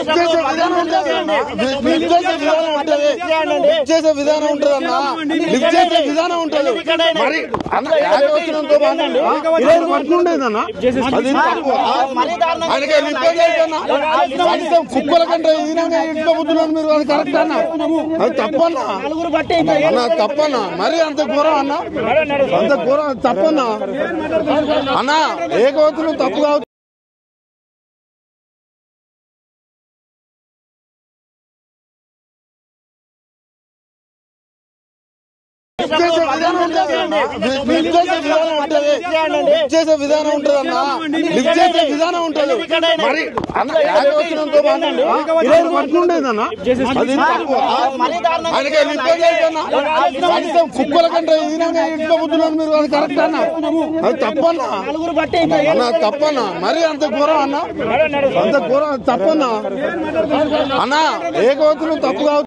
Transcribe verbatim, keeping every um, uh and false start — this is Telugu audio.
చేసే విధానం ఉంటది అన్న, లిఫ్ట్ చేసే విధానం ఉంటది. మరి పట్టుకుండేదన్న అది ఆయనకి రిపేర్ అయిపోయినా కనీసం కుక్కల కంటే ఈ విధంగా ఇంట్లో బుద్ధున్నారు మీరు. అది కరెక్ట్ అన్న, అది తప్పన్నా అన్న, తప్పన్నా. మరి అంత ఘోరం అన్న, అంత ఘోరం తప్పన్నా అన్న. ఏ గోతులు తప్పు కావచ్చు. చేసే విధానం ఉంటది చేసే విధానం ఉంటది అన్న, లిఫ్ట్ చేసే విధానం ఉంటది. మరి పట్టుకుండేదన్న అది ఆయనకి రిపేర్ అయిపోయినా కనీసం కుక్కల కంటే ఈ విధంగా ఇంట్లో బుద్ధున్నారు మీరు. అది కరెక్ట్ అన్న, అది తప్పన్నా అన్న, తప్పన్నా. మరి అంత ఘోరం అన్న, అంత ఘోరం తప్పన్నా అన్న. ఏ గోతులు తప్పు కావచ్చు.